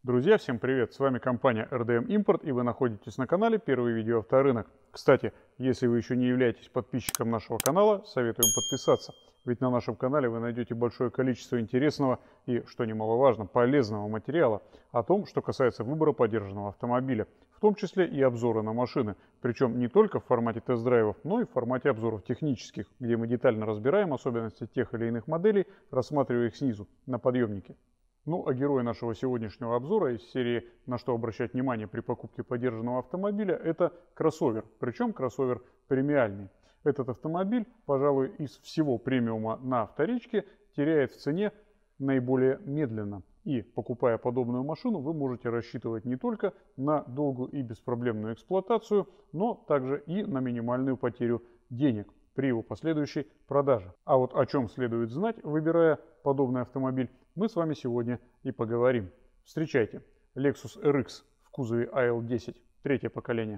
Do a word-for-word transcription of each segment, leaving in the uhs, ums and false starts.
Друзья, всем привет! С вами компания эр дэ эм Import, и вы находитесь на канале Первый видео авторынок. Кстати, если вы еще не являетесь подписчиком нашего канала, советуем подписаться. Ведь на нашем канале вы найдете большое количество интересного и, что немаловажно, полезного материала о том, что касается выбора подержанного автомобиля, в том числе и обзоры на машины. Причем не только в формате тест-драйвов, но и в формате обзоров технических, где мы детально разбираем особенности тех или иных моделей, рассматривая их снизу, на подъемнике. Ну, а герой нашего сегодняшнего обзора из серии «На что обращать внимание при покупке подержанного автомобиля» — это кроссовер, причем кроссовер премиальный. Этот автомобиль, пожалуй, из всего премиума на вторичке теряет в цене наиболее медленно. И, покупая подобную машину, вы можете рассчитывать не только на долгую и беспроблемную эксплуатацию, но также и на минимальную потерю денег при его последующей продаже. А вот о чем следует знать, выбирая подобный автомобиль, мы с вами сегодня и поговорим. Встречайте, Lexus эр икс в кузове а эл десять, третье поколение.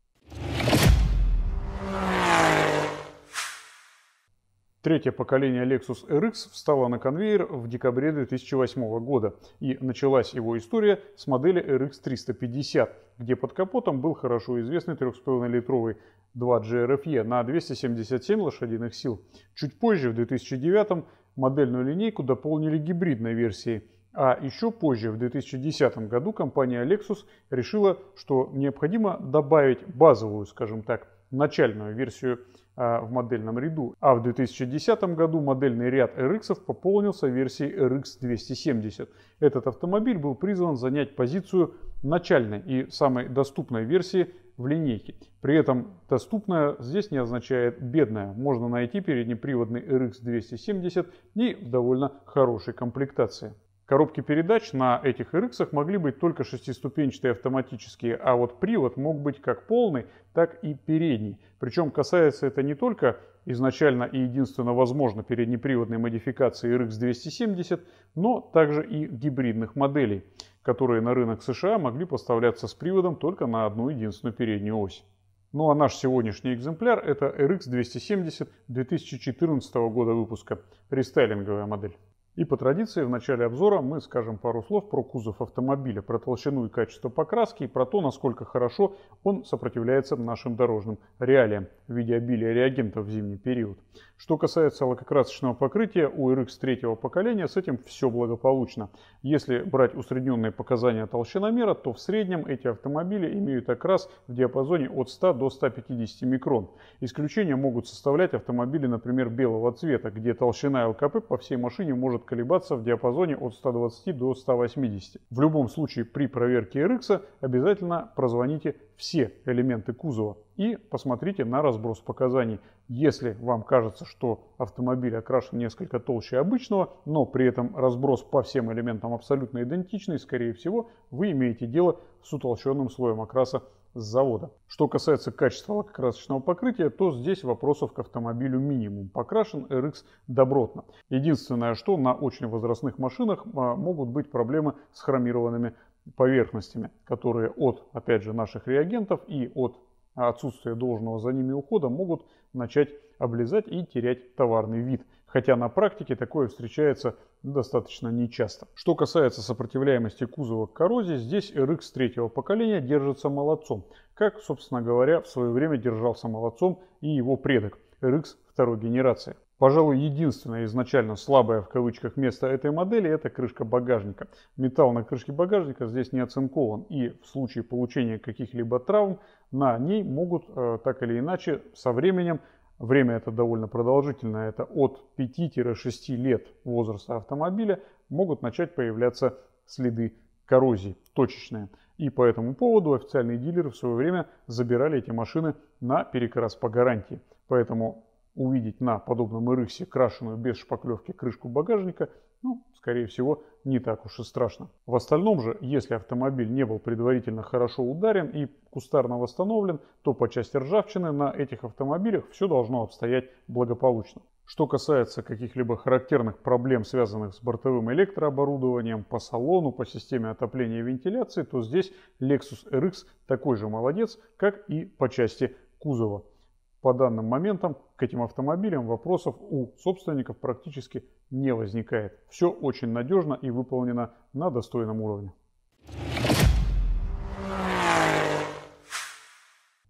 Третье поколение Lexus эр икс встало на конвейер в декабре две тысячи восьмого года, и началась его история с модели эр икс триста пятьдесят, где под капотом был хорошо известный три с половиной литровый два джи эр эф и на двести семьдесят семь лошадиных сил. Чуть позже, в две тысячи девятом, модельную линейку дополнили гибридной версией, а еще позже, в две тысячи десятом году, компания Lexus решила, что необходимо добавить базовую, скажем так, начальную версию а, в модельном ряду. А в две тысячи десятом году модельный ряд эр иксов пополнился версией эр икс двести семьдесят. Этот автомобиль был призван занять позицию начальной и самой доступной версии в линейке. При этом доступная здесь не означает бедная. Можно найти переднеприводный эр икс двести семьдесят и в довольно хорошей комплектации. Коробки передач на этих эр иксах могли быть только шестиступенчатые автоматические, а вот привод мог быть как полный, так и передний. Причем касается это не только изначально и единственно возможно переднеприводной модификации эр икс двести семьдесят, но также и гибридных моделей, которые на рынок США могли поставляться с приводом только на одну единственную переднюю ось. Ну а наш сегодняшний экземпляр — это эр икс двести семьдесят две тысячи четырнадцатого года выпуска, рестайлинговая модель. И по традиции в начале обзора мы скажем пару слов про кузов автомобиля, про толщину и качество покраски и про то, насколько хорошо он сопротивляется нашим дорожным реалиям в виде обилия реагентов в зимний период. Что касается лакокрасочного покрытия, у эр икс третьего поколения с этим все благополучно. Если брать усредненные показания толщиномера, то в среднем эти автомобили имеют окрас в диапазоне от ста до ста пятидесяти микрон. Исключения могут составлять автомобили, например, белого цвета, где толщина эл ка пэ по всей машине может колебаться в диапазоне от ста двадцати до ста восьмидесяти. В любом случае, при проверке эр икс обязательно прозвоните все элементы кузова и посмотрите на разброс показаний. Если вам кажется, что автомобиль окрашен несколько толще обычного, но при этом разброс по всем элементам абсолютно идентичный, скорее всего, вы имеете дело с утолщенным слоем окраса с завода. Что касается качества лакокрасочного покрытия, то здесь вопросов к автомобилю минимум. Покрашен эр икс добротно. Единственное, что на очень возрастных машинах могут быть проблемы с хромированными поверхностями, которые от, опять же, наших реагентов и от отсутствия должного за ними ухода могут начать облезать и терять товарный вид. Хотя на практике такое встречается достаточно нечасто. Что касается сопротивляемости кузова к коррозии, здесь эр икс третьего поколения держится молодцом. Как, собственно говоря, в свое время держался молодцом и его предок эр икс второй генерации. Пожалуй, единственное изначально слабое в кавычках место этой модели — это крышка багажника. Металл на крышке багажника здесь не оцинкован, и в случае получения каких-либо травм на ней могут э, так или иначе со временем, время это довольно продолжительное, это от пяти-шести лет возраста автомобиля, могут начать появляться следы коррозии, точечные. И по этому поводу официальные дилеры в свое время забирали эти машины на перекрас по гарантии. Поэтому увидеть на подобном эр икс крашеную без шпаклевки крышку багажника, ну, скорее всего, не так уж и страшно. В остальном же, если автомобиль не был предварительно хорошо ударен и кустарно восстановлен, то по части ржавчины на этих автомобилях все должно обстоять благополучно. Что касается каких-либо характерных проблем, связанных с бортовым электрооборудованием, по салону, по системе отопления и вентиляции, то здесь Lexus эр икс такой же молодец, как и по части кузова. По данным моментам к этим автомобилям вопросов у собственников практически не возникает. Все очень надежно и выполнено на достойном уровне.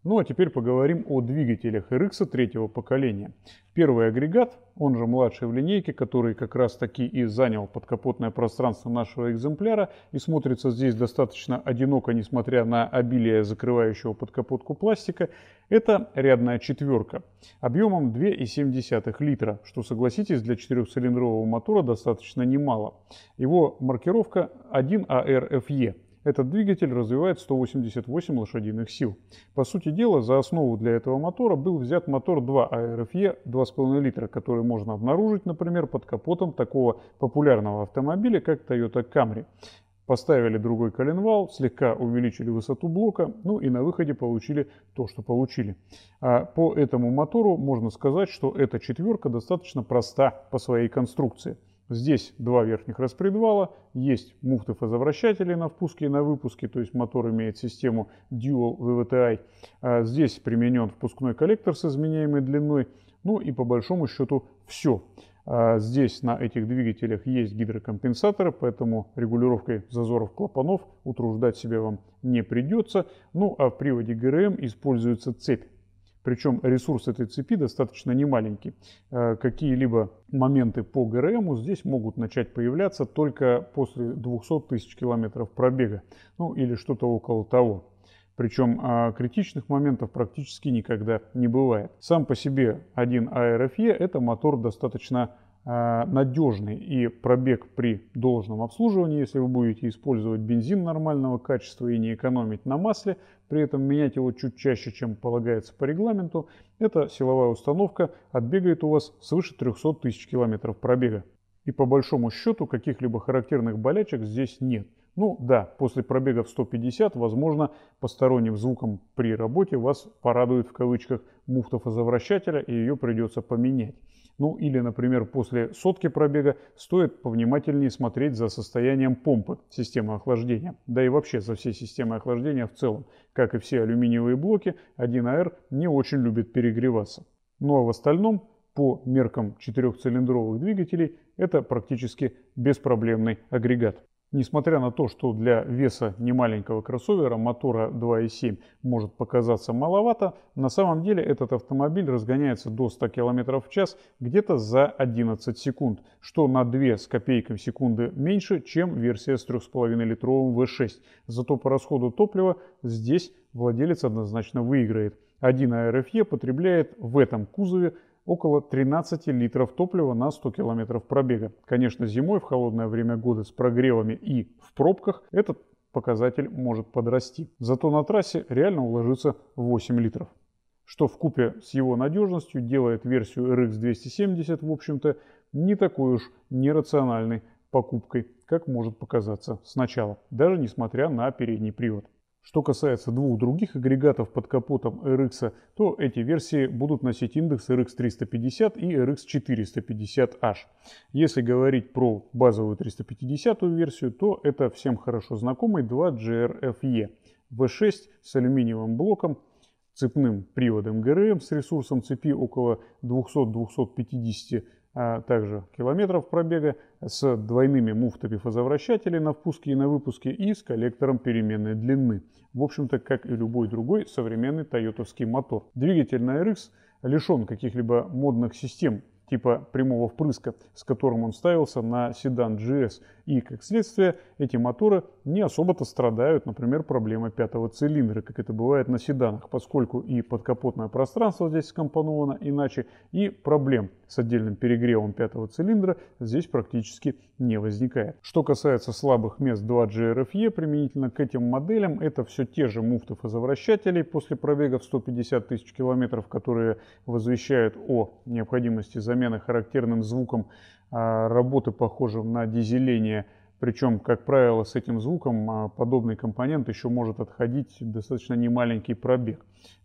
Ну а теперь поговорим о двигателях эр икс третьего поколения. Первый агрегат, он же младший в линейке, который как раз таки и занял подкапотное пространство нашего экземпляра и смотрится здесь достаточно одиноко, несмотря на обилие закрывающего подкапотку пластика, это рядная четверка объемом две и семь десятых литра, что, согласитесь, для четырехцилиндрового мотора достаточно немало. Его маркировка один а эр эф е. Этот двигатель развивает сто восемьдесят восемь лошадиных сил. По сути дела, за основу для этого мотора был взят мотор два а эр эф е два и пять литра, который можно обнаружить, например, под капотом такого популярного автомобиля, как Toyota Camry. Поставили другой коленвал, слегка увеличили высоту блока, ну и на выходе получили то, что получили. А по этому мотору можно сказать, что эта четверка достаточно проста по своей конструкции. Здесь два верхних распредвала, есть муфты фазовращатели на впуске и на выпуске, то есть мотор имеет систему Dual ви ви ти ай. А здесь применен впускной коллектор с изменяемой длиной, ну и по большому счету все. А здесь на этих двигателях есть гидрокомпенсаторы, поэтому регулировкой зазоров клапанов утруждать себя вам не придется. Ну а в приводе гэ эр эм используется цепь. Причем ресурс этой цепи достаточно немаленький. Какие-либо моменты по гэ эр эм здесь могут начать появляться только после двухсот тысяч километров пробега. Ну или что-то около того. Причем критичных моментов практически никогда не бывает. Сам по себе один а эр эф е это мотор достаточно надежный, и пробег при должном обслуживании, если вы будете использовать бензин нормального качества и не экономить на масле, при этом менять его чуть чаще, чем полагается по регламенту, эта силовая установка отбегает у вас свыше трёхсот тысяч километров пробега. И по большому счету каких-либо характерных болячек здесь нет. Ну да, после пробега в сто пятьдесят, возможно, посторонним звуком при работе вас порадует в кавычках муфта фазовращателя, и ее придется поменять. Ну или, например, после сотки пробега стоит повнимательнее смотреть за состоянием помпы системы охлаждения. Да и вообще за всей системой охлаждения в целом. Как и все алюминиевые блоки, один а эр не очень любит перегреваться. Ну а в остальном, по меркам четырехцилиндровых двигателей, это практически беспроблемный агрегат. Несмотря на то, что для веса немаленького кроссовера мотора два и семь может показаться маловато, на самом деле этот автомобиль разгоняется до ста километров в час где-то за одиннадцать секунд, что на две с копейками секунды меньше, чем версия с трёх с половиной литровым вэ шесть. Зато по расходу топлива здесь владелец однозначно выиграет. один а эр эф е потребляет в этом кузове около тринадцати литров топлива на сто километров пробега. Конечно, зимой в холодное время года с прогревами и в пробках этот показатель может подрасти. Зато на трассе реально уложится восемь литров. Что вкупе с его надежностью делает версию эр икс двести семьдесят, в общем-то, не такой уж нерациональной покупкой, как может показаться сначала, даже несмотря на передний привод. Что касается двух других агрегатов под капотом эр икс, то эти версии будут носить индекс эр икс триста пятьдесят и эр икс четыреста пятьдесят аш. Если говорить про базовую триста пятидесятую версию, то это всем хорошо знакомый два джи эр эф е вэ шесть с алюминиевым блоком, цепным приводом гэ эр эм с ресурсом цепи около двухсот — двухсот пятидесяти а также километров пробега, с двойными муфтами фазовращателей на впуске и на выпуске и с коллектором переменной длины. В общем-то, как и любой другой современный тойотовский мотор. Двигатель на эр икс лишен каких-либо модных систем типа прямого впрыска, с которым он ставился на седан джи эс. И, как следствие, эти моторы не особо-то страдают, например, проблемой пятого цилиндра, как это бывает на седанах, поскольку и подкапотное пространство здесь скомпоновано иначе, и проблем с отдельным перегревом пятого цилиндра здесь практически не возникает. Что касается слабых мест два джи эр эф е, применительно к этим моделям, это все те же муфты фазовращателей после пробега в сто пятьдесят тысяч километров, которые возвещают о необходимости замены характерным звуком работы, похожим на дизеление. Причем, как правило, с этим звуком подобный компонент еще может отходить достаточно немаленький пробег.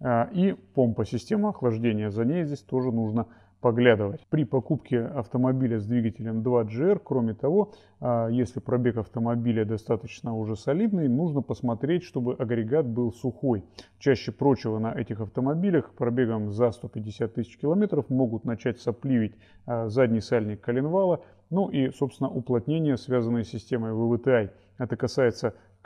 И помпа системы охлаждения, за ней здесь тоже нужно поглядывать. При покупке автомобиля с двигателем два джи эр, кроме того, если пробег автомобиля достаточно уже солидный, нужно посмотреть, чтобы агрегат был сухой. Чаще прочего на этих автомобилях пробегом за сто пятьдесят тысяч километров могут начать сопливить задний сальник коленвала, ну и, собственно, уплотнения, связанные с системой ви ви ти ай. Это касается как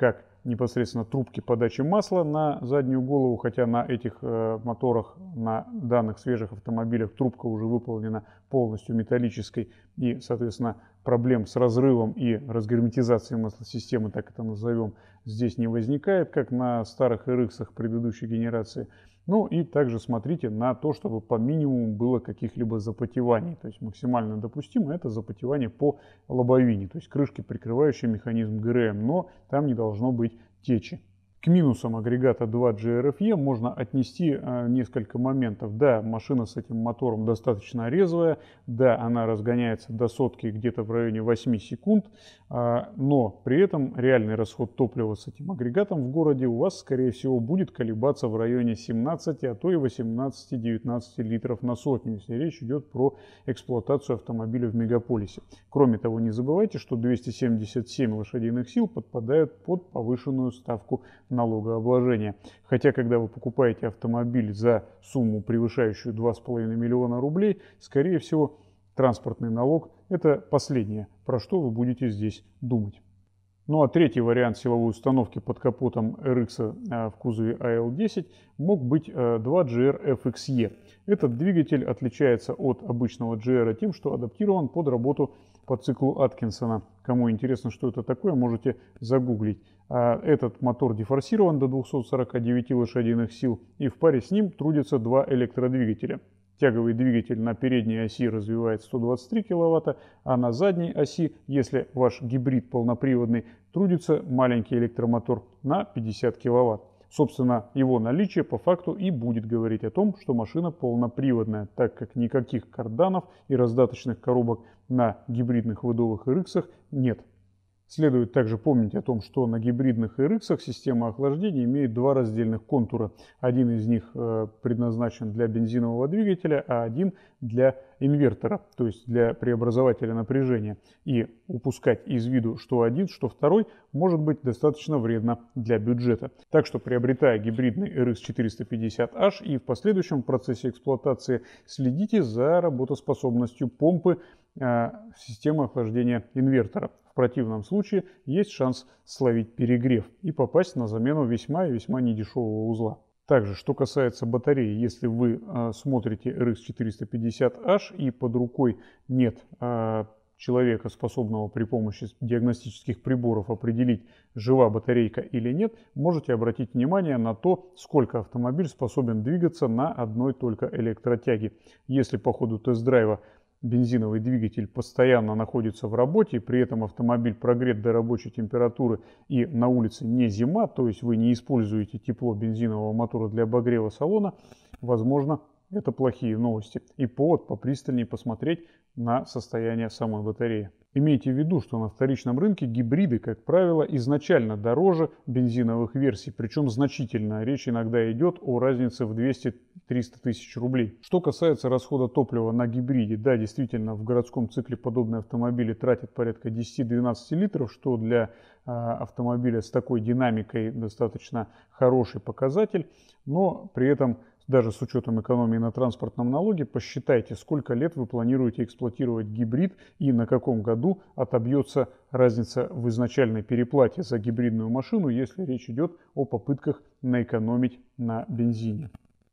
непосредственно трубки подачи масла на заднюю голову, хотя на этих э, моторах, на данных свежих автомобилях трубка уже выполнена полностью металлической, и, соответственно, проблем с разрывом и разгерметизацией маслосистемы, так это назовем, здесь не возникает, как на старых эр иксах предыдущей генерации. Ну и также смотрите на то, чтобы по минимуму было каких-либо запотеваний. То есть максимально допустимо это запотевание по лобовине, то есть крышки, прикрывающие механизм гэ эр эм, но там не должно быть течи. К минусам агрегата два джи эр эф и можно отнести э, несколько моментов. Да, машина с этим мотором достаточно резвая, да, она разгоняется до сотки где-то в районе восьми секунд, э, но при этом реальный расход топлива с этим агрегатом в городе у вас, скорее всего, будет колебаться в районе семнадцати, а то и восемнадцати-девятнадцати литров на сотню, если речь идет про эксплуатацию автомобиля в мегаполисе. Кроме того, не забывайте, что двести семьдесят семь лошадиных сил подпадают под повышенную ставку налогообложения. Хотя, когда вы покупаете автомобиль за сумму, превышающую два с половиной миллиона рублей, скорее всего, транспортный налог – это последнее, про что вы будете здесь думать. Ну а третий вариант силовой установки под капотом эр икс в кузове а эл десять мог быть два джи эр эф икс и. Этот двигатель отличается от обычного джи эр тем, что адаптирован под работу по циклу Аткинсона. Кому интересно, что это такое, можете загуглить. Этот мотор дефорсирован до двухсот сорока девяти лошадиных сил, и в паре с ним трудятся два электродвигателя. Тяговый двигатель на передней оси развивает сто двадцать три киловатта, а на задней оси, если ваш гибрид полноприводный, трудится маленький электромотор на пятьдесят киловатт. Собственно, его наличие по факту и будет говорить о том, что машина полноприводная, так как никаких карданов и раздаточных коробок на гибридных выдовых эр иксах нет. Следует также помнить о том, что на гибридных эр иксах система охлаждения имеет два раздельных контура. Один из них э, предназначен для бензинового двигателя, а один для инвертора, то есть для преобразователя напряжения. И упускать из виду что один, что второй может быть достаточно вредно для бюджета. Так что, приобретая гибридный эр икс четыреста пятьдесят аш и в последующем процессе эксплуатации, следите за работоспособностью помпы э, системы охлаждения инвертора. В противном случае есть шанс словить перегрев и попасть на замену весьма и весьма недешевого узла. Также, что касается батареи, если вы э, смотрите эр икс четыреста пятьдесят аш и под рукой нет э, человека, способного при помощи диагностических приборов определить, жива батарейка или нет, можете обратить внимание на то, сколько автомобиль способен двигаться на одной только электротяге. Если по ходу тест-драйва бензиновый двигатель постоянно находится в работе, при этом автомобиль прогрет до рабочей температуры и на улице не зима, то есть вы не используете тепло бензинового мотора для обогрева салона, возможно, это плохие новости и повод попристальнее посмотреть на состояние самой батареи. Имейте в виду, что на вторичном рынке гибриды, как правило, изначально дороже бензиновых версий, причем значительно. Речь иногда идет о разнице в двести-триста тысяч рублей. Что касается расхода топлива на гибриде, да, действительно, в городском цикле подобные автомобили тратят порядка десяти-двенадцати литров, что для э, автомобиля с такой динамикой достаточно хороший показатель, но при этом даже с учетом экономии на транспортном налоге, посчитайте, сколько лет вы планируете эксплуатировать гибрид и на каком году отобьется разница в изначальной переплате за гибридную машину, если речь идет о попытках наэкономить на бензине.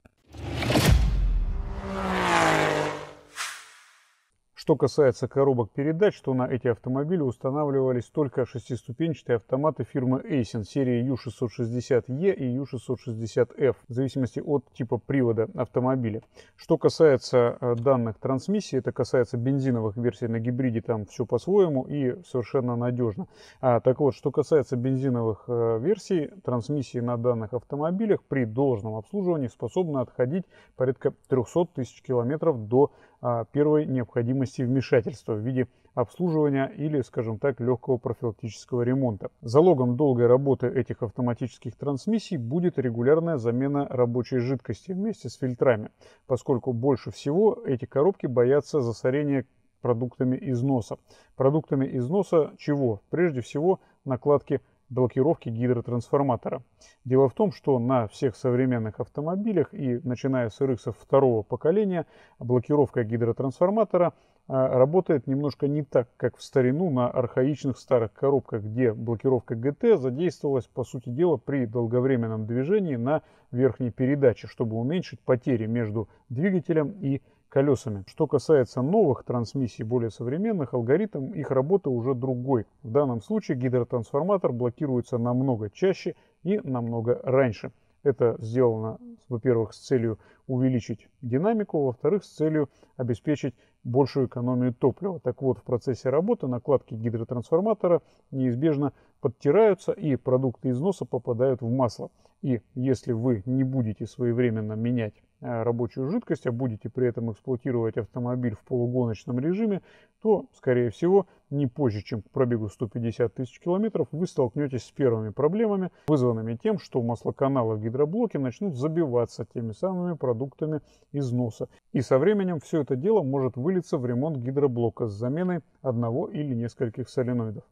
Что касается коробок передач, то на эти автомобили устанавливались только шестиступенчатые автоматы фирмы Aisin серии ю шестьсот шестьдесят е и ю шестьсот шестьдесят эф, в зависимости от типа привода автомобиля. Что касается данных трансмиссий, это касается бензиновых версий на гибриде, там все по-своему и совершенно надежно. А, так вот, что касается бензиновых э, версий, трансмиссии на данных автомобилях при должном обслуживании способны отходить порядка трёхсот тысяч километров до э, первой необходимости вмешательства в виде обслуживания или, скажем так, легкого профилактического ремонта. Залогом долгой работы этих автоматических трансмиссий будет регулярная замена рабочей жидкости вместе с фильтрами, поскольку больше всего эти коробки боятся засорения продуктами износа. Продуктами износа чего? Прежде всего накладки блокировки гидротрансформатора. Дело в том, что на всех современных автомобилях и начиная с эр икс второго поколения блокировка гидротрансформатора работает немножко не так, как в старину на архаичных старых коробках, где блокировка джи ти задействовалась, по сути дела, при долговременном движении на верхней передаче, чтобы уменьшить потери между двигателем и колесами. Что касается новых трансмиссий, более современных, алгоритм их работы уже другой. В данном случае гидротрансформатор блокируется намного чаще и намного раньше. Это сделано, во-первых, с целью увеличить динамику, во-вторых, с целью обеспечить большую экономию топлива. Так вот, в процессе работы накладки гидротрансформатора неизбежно подтираются и продукты износа попадают в масло. И если вы не будете своевременно менять рабочую жидкость, а будете при этом эксплуатировать автомобиль в полугоночном режиме, то, скорее всего, не позже, чем к пробегу сто пятьдесят тысяч километров, вы столкнетесь с первыми проблемами, вызванными тем, что маслоканалы в гидроблоке начнут забиваться теми самыми продуктами износа. И со временем все это дело может вылиться в ремонт гидроблока с заменой одного или нескольких соленоидов.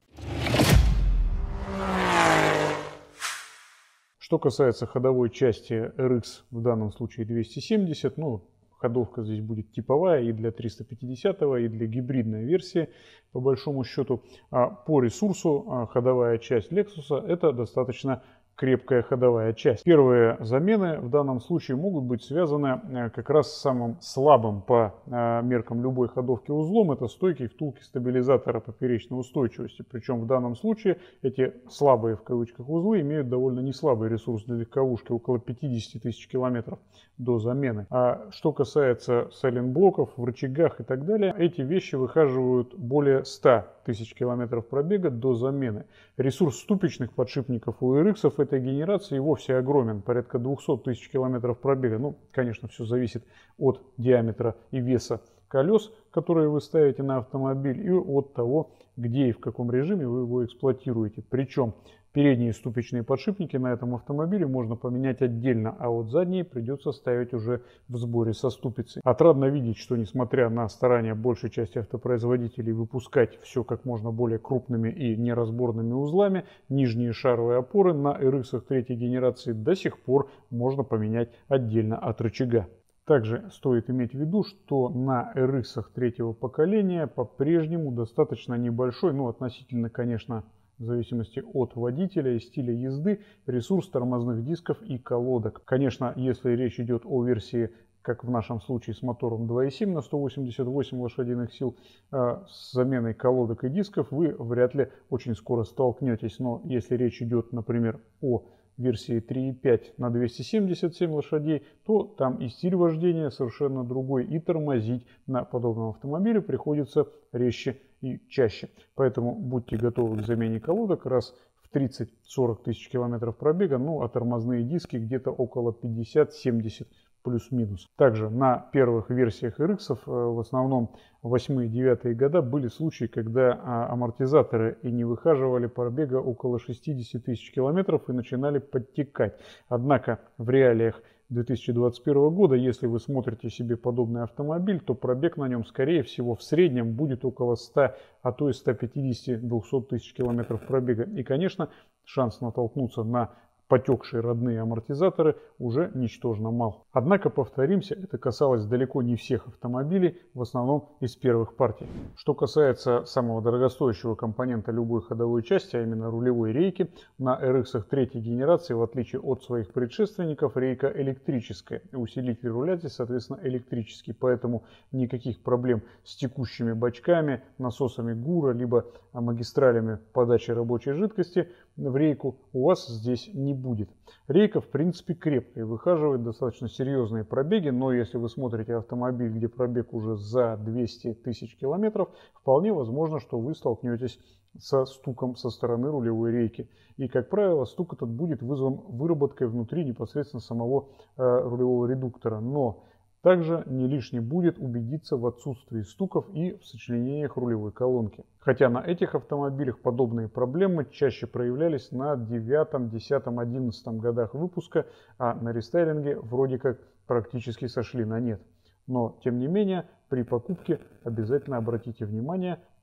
Что касается ходовой части эр икс, в данном случае двести семьдесят, ну, ходовка здесь будет типовая и для триста пятидесятого, и для гибридной версии, по большому счету. А по ресурсу ходовая часть Lexus это достаточно крепкая ходовая часть. Первые замены в данном случае могут быть связаны как раз с самым слабым по меркам любой ходовки узлом. Это стойки втулки стабилизатора поперечной устойчивости. Причем в данном случае эти слабые в кавычках узлы имеют довольно неслабый ресурс для легковушки, около пятидесяти тысяч километров до замены. А что касается сайлентблоков в рычагах и так далее, эти вещи выхаживают более ста тысяч километров пробега до замены. Ресурс ступичных подшипников у эр икс этой генерации и вовсе огромен, порядка двухсот тысяч километров пробега. Ну, конечно, все зависит от диаметра и веса колес, которые вы ставите на автомобиль, и от того, где и в каком режиме вы его эксплуатируете. Причем передние ступичные подшипники на этом автомобиле можно поменять отдельно, а вот задние придется ставить уже в сборе со ступицей. Отрадно видеть, что несмотря на старания большей части автопроизводителей выпускать все как можно более крупными и неразборными узлами, нижние шаровые опоры на эр икс третьей генерации до сих пор можно поменять отдельно от рычага. Также стоит иметь в виду, что на эр икс третьего поколения по-прежнему достаточно небольшой, ну относительно, конечно, в зависимости от водителя и стиля езды, ресурс тормозных дисков и колодок. Конечно, если речь идет о версии, как в нашем случае с мотором два и семь на сто восемьдесят восемь лошадиных сил, с заменой колодок и дисков, вы вряд ли очень скоро столкнетесь. Но если речь идет, например, о версии три и пять на двести семьдесят семь лошадей, то там и стиль вождения совершенно другой, и тормозить на подобном автомобиле приходится резче и чаще. Поэтому будьте готовы к замене колодок раз в тридцать-сорок тысяч километров пробега, ну а тормозные диски где-то около пятьдесят-семьдесят плюс-минус. Также на первых версиях эр икс, в основном восьмые-девятые года, были случаи, когда амортизаторы и не выхаживали пробега около шестидесяти тысяч километров и начинали подтекать. Однако в реалиях две тысячи двадцать первого года, если вы смотрите себе подобный автомобиль, то пробег на нем, скорее всего, в среднем будет около ста, а то и ста пятидесяти-двухсот тысяч километров пробега. И, конечно, шанс натолкнуться на потекшие родные амортизаторы уже ничтожно мал. Однако, повторимся, это касалось далеко не всех автомобилей, в основном из первых партий. Что касается самого дорогостоящего компонента любой ходовой части, а именно рулевой рейки, на эр икс третьей генерации, в отличие от своих предшественников, рейка электрическая. Усилитель руля здесь, соответственно, электрический, поэтому никаких проблем с текущими бачками, насосами ГУРа, либо магистралями подачи рабочей жидкости в рейку у вас здесь не будет. Рейка, в принципе, крепкая, выхаживает достаточно серьезные пробеги, но если вы смотрите автомобиль, где пробег уже за двести тысяч километров, вполне возможно, что вы столкнетесь со стуком со стороны рулевой рейки. И, как правило, стук этот будет вызван выработкой внутри непосредственно самого э, рулевого редуктора. Но также не лишне будет убедиться в отсутствии стуков и в сочленениях рулевой колонки. Хотя на этих автомобилях подобные проблемы чаще проявлялись на девятом, десятом, одиннадцатом годах выпуска, а на рестайлинге вроде как практически сошли на нет. Но, тем не менее, при покупке обязательно обратите внимание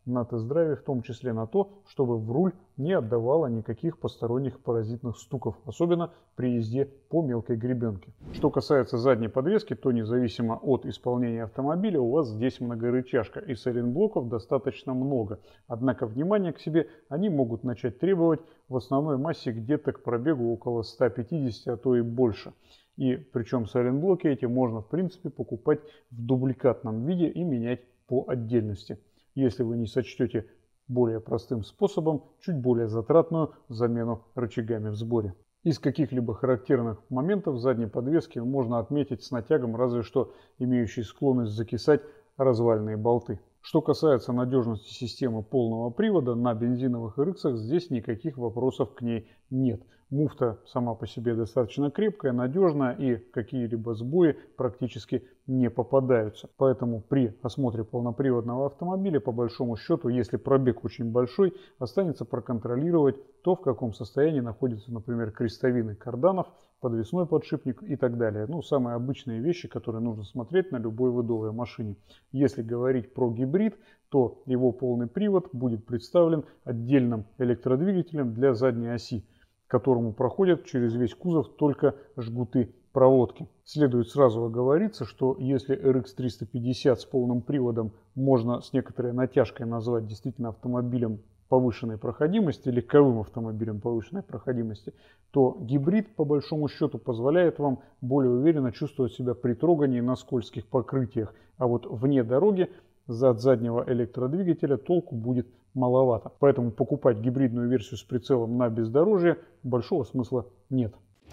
на тест-драйве, в том числе на то, чтобы в руль не отдавало никаких посторонних паразитных стуков, особенно при езде по мелкой гребенке. Что касается задней подвески, то независимо от исполнения автомобиля у вас здесь многорычажка и сайлентблоков достаточно много. Однако внимание к себе они могут начать требовать в основной массе где-то к пробегу около ста пятидесяти, а то и больше. И причем сайлентблоки эти можно в принципе покупать в дубликатном виде и менять по отдельности, если вы не сочтете более простым способом чуть более затратную замену рычагами в сборе. Из каких-либо характерных моментов задней подвески можно отметить с натягом разве что имеющий склонность закисать развальные болты. Что касается надежности системы полного привода, на бензиновых эр иксах здесь никаких вопросов к ней нет. Муфта сама по себе достаточно крепкая, надежная и какие-либо сбои практически не попадаются. Поэтому при осмотре полноприводного автомобиля, по большому счету, если пробег очень большой, останется проконтролировать то, в каком состоянии находятся, например, крестовины карданов, подвесной подшипник и так далее. Ну, самые обычные вещи, которые нужно смотреть на любой выдовой машине. Если говорить про гибрид, то его полный привод будет представлен отдельным электродвигателем для задней оси, к которому проходят через весь кузов только жгуты проводки. Следует сразу оговориться, что если эр икс триста пятьдесят с полным приводом можно с некоторой натяжкой назвать действительно автомобилем повышенной проходимости, легковым автомобилем повышенной проходимости, то гибрид по большому счету позволяет вам более уверенно чувствовать себя при трогании на скользких покрытиях, а вот вне дороги от заднего электродвигателя толку будет маловато. Поэтому покупать гибридную версию с прицелом на бездорожье большого смысла нет.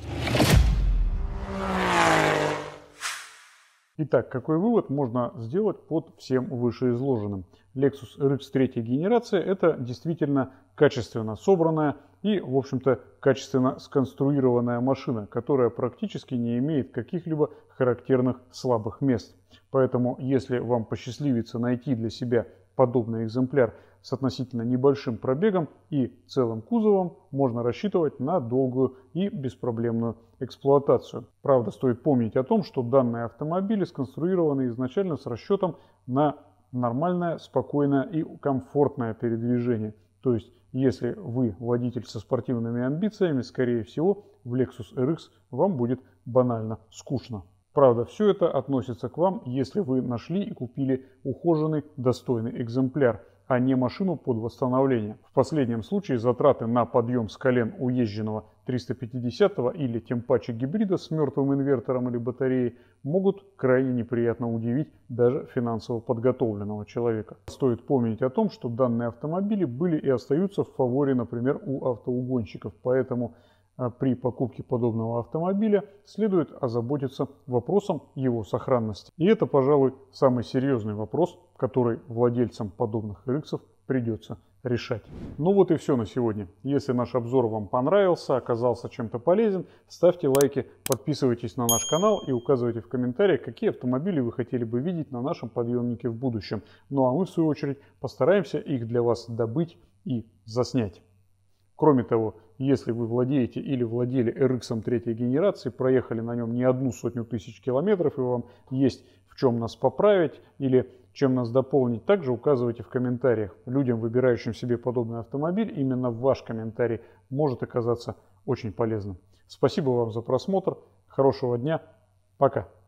Итак, какой вывод можно сделать под всем вышеизложенным? Lexus эр икс третьей генерации – это действительно качественно собранная и, в общем-то, качественно сконструированная машина, которая практически не имеет каких-либо характерных слабых мест. Поэтому, если вам посчастливится найти для себя подобный экземпляр с относительно небольшим пробегом и целым кузовом, можно рассчитывать на долгую и беспроблемную эксплуатацию. Правда, стоит помнить о том, что данные автомобили сконструированы изначально с расчетом на нормальное, спокойное и комфортное передвижение. То есть, если вы водитель со спортивными амбициями, скорее всего, в Lexus эр икс вам будет банально скучно. Правда, все это относится к вам, если вы нашли и купили ухоженный, достойный экземпляр, а не машину под восстановление. В последнем случае затраты на подъем с колен уезженного триста пятидесятого или тем паче гибрида с мертвым инвертором или батареей могут крайне неприятно удивить даже финансово подготовленного человека. Стоит помнить о том, что данные автомобили были и остаются в фаворе, например, у автоугонщиков, поэтому при покупке подобного автомобиля следует озаботиться вопросом его сохранности. И это, пожалуй, самый серьезный вопрос, который владельцам подобных эр иксов придется решать. Ну вот и все на сегодня. Если наш обзор вам понравился, оказался чем-то полезен, ставьте лайки, подписывайтесь на наш канал и указывайте в комментариях, какие автомобили вы хотели бы видеть на нашем подъемнике в будущем. Ну а мы, в свою очередь, постараемся их для вас добыть и заснять. Кроме того, если вы владеете или владели эр икс третьей генерации, проехали на нем не одну сотню тысяч километров, и вам есть в чем нас поправить или чем нас дополнить, также указывайте в комментариях. Людям, выбирающим себе подобный автомобиль, именно ваш комментарий может оказаться очень полезным. Спасибо вам за просмотр, хорошего дня, пока!